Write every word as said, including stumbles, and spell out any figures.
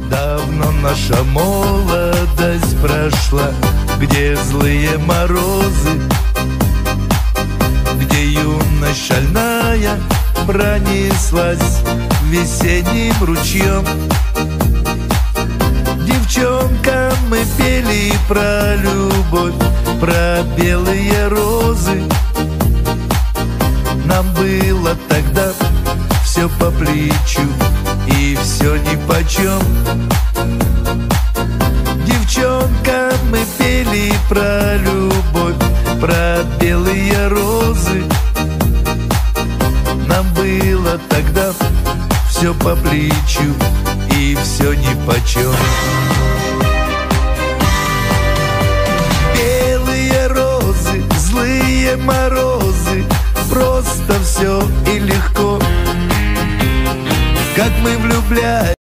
Давно наша молодость прошла, где злые морозы, где юность шальная пронеслась весенним ручьем. Девчонкам мы пели про любовь, про белые розы. Нам было тогда все по плечу и все нипочем. Девчонкам мы пели про любовь, про белые розы. Нам было тогда все по плечу и все нипочем. Белые розы, злые морозы, просто все и легко. Как мы влюблялись